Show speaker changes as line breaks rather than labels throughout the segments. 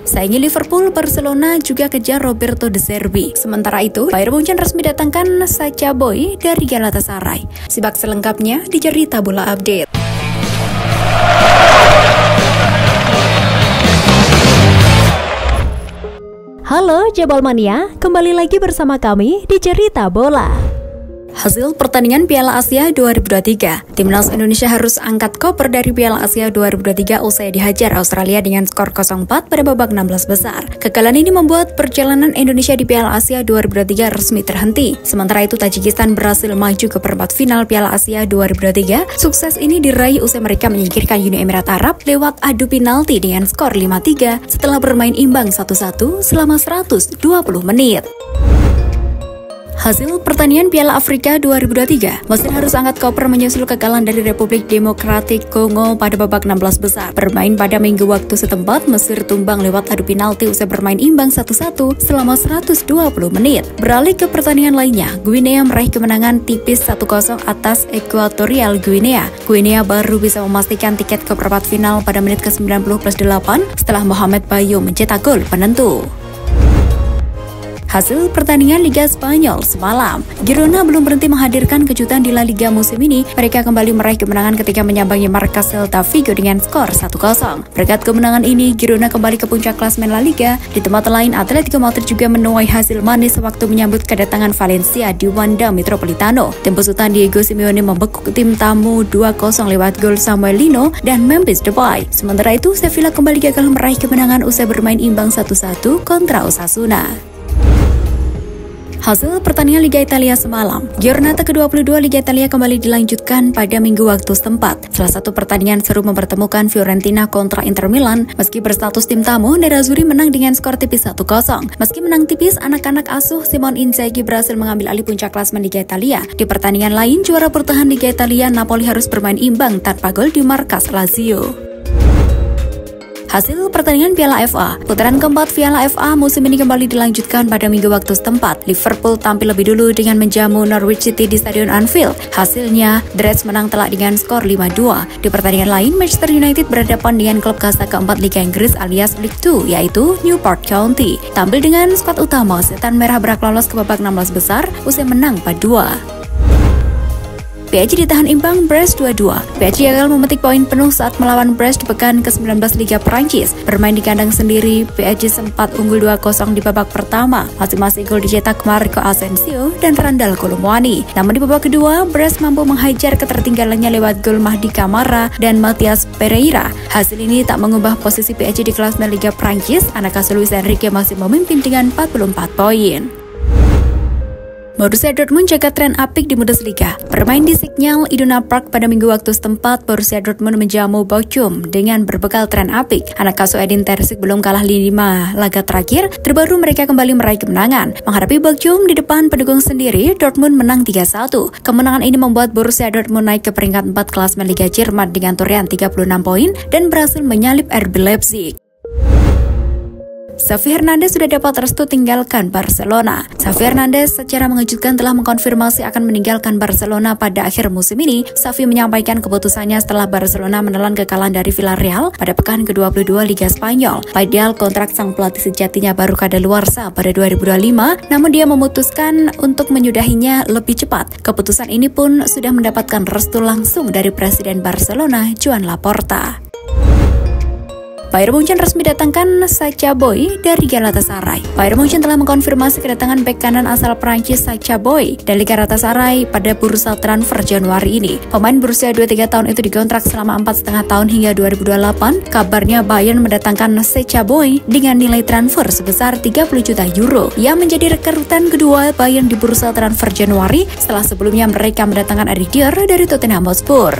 Saingi Liverpool, Barcelona juga kejar Roberto De Zerbi. Sementara itu, Bayern Munchen resmi datangkan Sacha Boey dari Galatasaray. Simak selengkapnya di Cerita Bola Update.
Halo Jebol Mania, kembali lagi bersama kami di Cerita Bola.
Hasil pertandingan Piala Asia 2023, Timnas Indonesia harus angkat koper dari Piala Asia 2023 usai dihajar Australia dengan skor 0-4 pada babak 16 besar. Kekalahan ini membuat perjalanan Indonesia di Piala Asia 2023 resmi terhenti. Sementara itu, Tajikistan berhasil maju ke perempat final Piala Asia 2023. Sukses ini diraih usai mereka menyingkirkan Uni Emirat Arab lewat adu penalti dengan skor 5-3 setelah bermain imbang 1-1 selama 120 menit. Hasil pertandingan Piala Afrika 2023, Mesir harus angkat koper menyusul kekalahan dari Republik Demokratik Kongo pada babak 16 besar. Bermain pada minggu waktu setempat, Mesir tumbang lewat adu penalti usai bermain imbang 1-1 selama 120 menit. Beralih ke pertandingan lainnya, Guinea meraih kemenangan tipis 1-0 atas Equatorial Guinea. Guinea baru bisa memastikan tiket ke perempat final pada menit ke-90+8 setelah Mohamed Bayo mencetak gol penentu. Hasil pertandingan Liga Spanyol semalam, Girona belum berhenti menghadirkan kejutan di La Liga musim ini. Mereka kembali meraih kemenangan ketika menyambangi markas Celta Vigo dengan skor 1-0. Berkat kemenangan ini, Girona kembali ke puncak klasemen La Liga. Di tempat lain, Atletico Madrid juga menuai hasil manis waktu menyambut kedatangan Valencia di Wanda Metropolitano. Tim besutan Diego Simeone membekuk tim tamu 2-0 lewat gol Samuel Lino dan Memphis Depay. Sementara itu, Sevilla kembali gagal meraih kemenangan usai bermain imbang 1-1 kontra Osasuna. Hasil pertandingan Liga Italia semalam, Giornata ke-22 Liga Italia kembali dilanjutkan pada minggu waktu setempat. Salah satu pertandingan seru mempertemukan Fiorentina kontra Inter Milan. Meski berstatus tim tamu, Nerazzurri menang dengan skor tipis 1-0. Meski menang tipis, anak-anak asuh Simone Inzaghi berhasil mengambil alih puncak klasemen Liga Italia. Di pertandingan lain, juara bertahan Liga Italia, Napoli harus bermain imbang tanpa gol di markas Lazio. Hasil pertandingan Piala FA, putaran keempat Piala FA musim ini kembali dilanjutkan pada minggu waktu setempat. Liverpool tampil lebih dulu dengan menjamu Norwich City di Stadion Anfield. Hasilnya, The Reds menang telak dengan skor 5-2. Di pertandingan lain, Manchester United berhadapan dengan klub kasta keempat Liga Inggris alias League 2, yaitu Newport County. Tampil dengan skuad utama, Setan Merah berhak lolos ke babak 16 besar usai menang 4-2. PSG ditahan imbang Brest 2-2. PSG gagal memetik poin penuh saat melawan Brest di pekan ke-19 Liga Prancis. Bermain di kandang sendiri, PSG sempat unggul 2-0 di babak pertama. Masing-masing gol dicetak Marco Asensio dan Randal Colomwani. Namun di babak kedua, Brest mampu menghajar ketertinggalannya lewat gol Mahdi Camara dan Matthias Pereira. Hasil ini tak mengubah posisi PSG di klasemen Liga Prancis. Anak asuh Luis Enrique masih memimpin dengan 44 poin. Borussia Dortmund jaga tren apik di Bundesliga. Bermain di Signal Iduna Park pada minggu waktu setempat, Borussia Dortmund menjamu Bochum dengan berbekal tren apik. Anak asuh Edin Terzic belum kalah 5 laga terakhir, terbaru mereka kembali meraih kemenangan. Menghadapi Bochum di depan pendukung sendiri, Dortmund menang 3-1. Kemenangan ini membuat Borussia Dortmund naik ke peringkat 4 klasemen Liga Jerman dengan torehan 36 poin dan berhasil menyalip RB Leipzig. Xavi Hernandez sudah dapat restu tinggalkan Barcelona. Xavi Hernandez secara mengejutkan telah mengkonfirmasi akan meninggalkan Barcelona pada akhir musim ini. Xavi menyampaikan keputusannya setelah Barcelona menelan kekalahan dari Villarreal pada pekan ke-22 Liga Spanyol. Padahal kontrak sang pelatih sejatinya baru kadaluarsa pada 2025, namun dia memutuskan untuk menyudahinya lebih cepat. Keputusan ini pun sudah mendapatkan restu langsung dari Presiden Barcelona, Joan Laporta. Bayern Munchen resmi datangkan Sacha Boey dari Galatasaray. Bayern Munchen telah mengkonfirmasi kedatangan bek kanan asal Prancis Sacha Boey dari Galatasaray pada bursa transfer Januari ini. Pemain berusia 23 tahun itu dikontrak selama 4,5 tahun hingga 2028. Kabarnya Bayern mendatangkan Sacha Boey dengan nilai transfer sebesar 30 juta euro. Ia menjadi rekrutan kedua Bayern di bursa transfer Januari setelah sebelumnya mereka mendatangkan Eric Dier dari Tottenham Hotspur.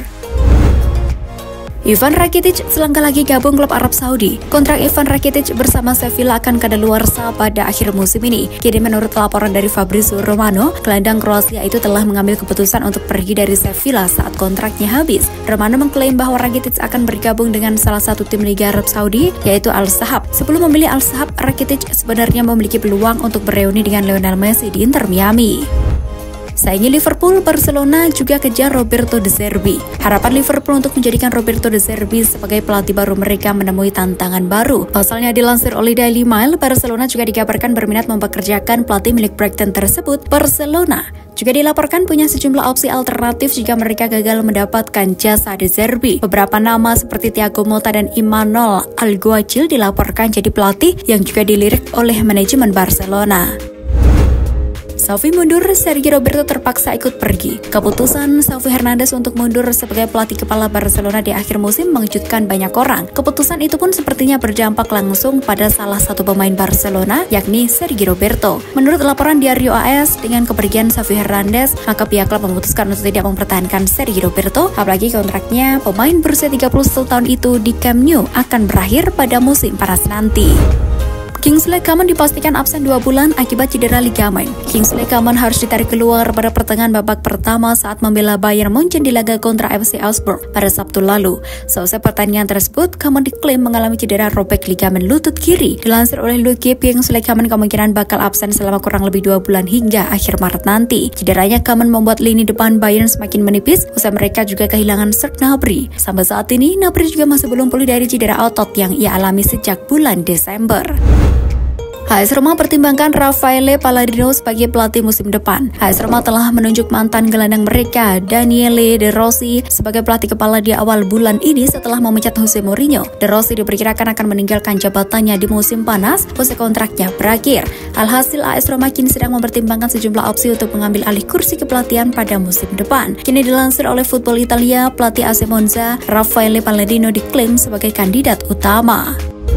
Ivan Rakitic selangkah lagi gabung klub Arab Saudi. Kontrak Ivan Rakitic bersama Sevilla akan kadaluarsa pada akhir musim ini. Kini menurut laporan dari Fabrizio Romano, gelandang Kroasia itu telah mengambil keputusan untuk pergi dari Sevilla saat kontraknya habis. Romano mengklaim bahwa Rakitic akan bergabung dengan salah satu tim Liga Arab Saudi, yaitu Al-Sahab. Sebelum memilih Al-Sahab, Rakitic sebenarnya memiliki peluang untuk bereuni dengan Lionel Messi di Inter Miami. Saingi Liverpool, Barcelona juga kejar Roberto De Zerbi. Harapan Liverpool untuk menjadikan Roberto De Zerbi sebagai pelatih baru mereka menemui tantangan baru. Pasalnya dilansir oleh Daily Mail, Barcelona juga dikabarkan berminat mempekerjakan pelatih milik Brighton tersebut. Barcelona juga dilaporkan punya sejumlah opsi alternatif jika mereka gagal mendapatkan jasa De Zerbi. Beberapa nama seperti Thiago Motta dan Imanol Alguacil dilaporkan jadi pelatih yang juga dilirik oleh manajemen Barcelona. Xavi mundur, Sergio Roberto terpaksa ikut pergi. Keputusan Xavi Hernandez untuk mundur sebagai pelatih kepala Barcelona di akhir musim mengejutkan banyak orang. Keputusan itu pun sepertinya berdampak langsung pada salah satu pemain Barcelona, yakni Sergio Roberto. Menurut laporan Diario AS, dengan kepergian Xavi Hernandez, maka pihak klub memutuskan untuk tidak mempertahankan Sergio Roberto, apalagi kontraknya pemain berusia 31 tahun itu di Camp Nou akan berakhir pada musim panas nanti. Kingsley Coman dipastikan absen 2 bulan akibat cedera ligamen. Kingsley Coman harus ditarik keluar pada pertengahan babak pertama saat membela Bayern Munchen di laga kontra FC Augsburg pada Sabtu lalu. Selesai pertandingan tersebut, Coman diklaim mengalami cedera robek ligamen lutut kiri. Dilansir oleh Luke, Kingsley Coman kemungkinan bakal absen selama kurang lebih 2 bulan hingga akhir Maret nanti. Cederanya Coman membuat lini depan Bayern semakin menipis, usai mereka juga kehilangan Serge Gnabry. Sampai saat ini, Gnabry juga masih belum pulih dari cedera otot yang ia alami sejak bulan Desember. AS Roma pertimbangkan Raffaele Palladino sebagai pelatih musim depan. AS Roma telah menunjuk mantan gelandang mereka, Daniele De Rossi, sebagai pelatih kepala di awal bulan ini setelah memecat Jose Mourinho. De Rossi diperkirakan akan meninggalkan jabatannya di musim panas, usai kontraknya berakhir. Alhasil, AS Roma kini sedang mempertimbangkan sejumlah opsi untuk mengambil alih kursi kepelatihan pada musim depan. Kini dilansir oleh Football Italia, pelatih AC Monza, Raffaele Palladino diklaim sebagai kandidat utama.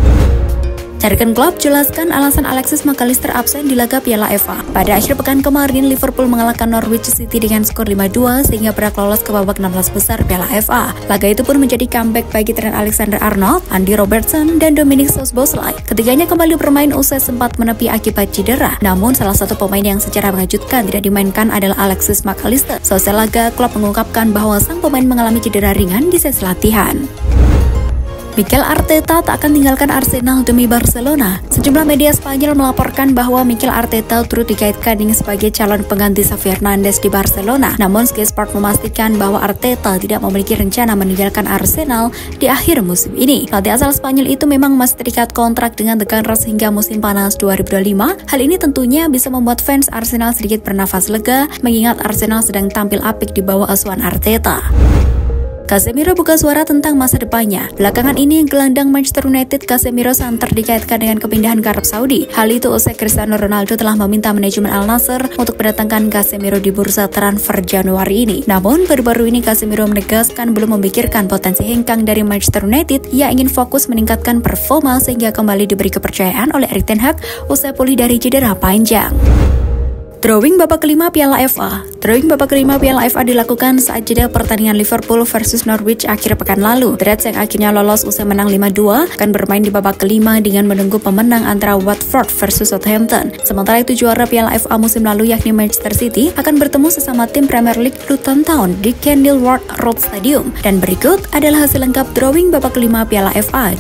Jurgen Klopp jelaskan alasan Alexis Mac Allister absen di laga Piala FA. Pada akhir pekan kemarin, Liverpool mengalahkan Norwich City dengan skor 5-2 sehingga berhak lolos ke babak 16 besar Piala FA. Laga itu pun menjadi comeback bagi Trent Alexander-Arnold, Andy Robertson, dan Dominic Szoboszlai. Ketiganya kembali bermain usai sempat menepi akibat cedera. Namun salah satu pemain yang secara mengejutkan tidak dimainkan adalah Alexis Mac Allister. Selesai laga, Klopp mengungkapkan bahwa sang pemain mengalami cedera ringan di sesi latihan. Mikel Arteta tak akan tinggalkan Arsenal demi Barcelona. Sejumlah media Spanyol melaporkan bahwa Mikel Arteta turut dikaitkan dengan sebagai calon pengganti Xavi Hernandez di Barcelona. Namun Sky Sport memastikan bahwa Arteta tidak memiliki rencana meninggalkan Arsenal di akhir musim ini. Pelatih asal Spanyol itu memang masih terikat kontrak dengan The Gunners hingga musim panas 2025. Hal ini tentunya bisa membuat fans Arsenal sedikit bernafas lega, mengingat Arsenal sedang tampil apik di bawah asuhan Arteta. Casemiro buka suara tentang masa depannya. Belakangan ini, gelandang Manchester United Casemiro santer dikaitkan dengan kepindahan ke Arab Saudi. Hal itu usai Cristiano Ronaldo telah meminta manajemen Al Nassr untuk mendatangkan Casemiro di bursa transfer Januari ini. Namun, baru-baru ini Casemiro menegaskan belum memikirkan potensi hengkang dari Manchester United. Ia ingin fokus meningkatkan performa sehingga kembali diberi kepercayaan oleh Erik ten Hag usai pulih dari cedera panjang. Drawing babak kelima Piala FA. Drawing babak kelima Piala FA dilakukan saat jeda pertandingan Liverpool versus Norwich akhir pekan lalu. The Reds yang akhirnya lolos usai menang 5-2 akan bermain di babak kelima dengan menunggu pemenang antara Watford versus Southampton. Sementara itu juara Piala FA musim lalu yakni Manchester City akan bertemu sesama tim Premier League Luton Town di Kenilworth Road Stadium. Dan berikut adalah hasil lengkap drawing babak kelima Piala FA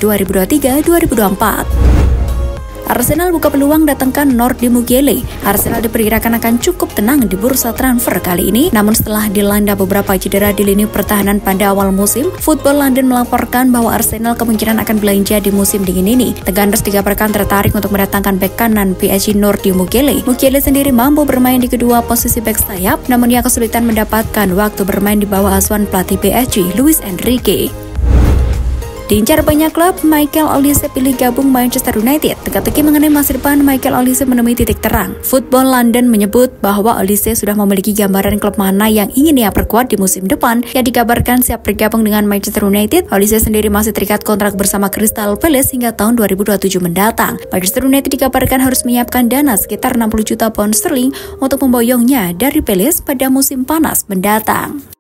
2023-2024. Arsenal buka peluang datangkan Nordi Mukiele. Arsenal diperkirakan akan cukup tenang di bursa transfer kali ini, namun setelah dilanda beberapa cedera di lini pertahanan pada awal musim, Football London melaporkan bahwa Arsenal kemungkinan akan belanja di musim dingin ini. The Gunners dikabarkan tertarik untuk mendatangkan bek kanan PSG Nordi Mukiele. Mukiele sendiri mampu bermain di kedua posisi bek sayap, namun ia kesulitan mendapatkan waktu bermain di bawah asuhan pelatih PSG Luis Enrique. Diincar banyak klub, Michael Olise pilih gabung Manchester United. Teka-teki mengenai masa depan Michael Olise menemui titik terang. Football London menyebut bahwa Olise sudah memiliki gambaran klub mana yang ingin ia perkuat di musim depan, yang dikabarkan siap bergabung dengan Manchester United. Olise sendiri masih terikat kontrak bersama Crystal Palace hingga tahun 2027 mendatang. Manchester United dikabarkan harus menyiapkan dana sekitar 60 juta pound sterling untuk memboyongnya dari Palace pada musim panas mendatang.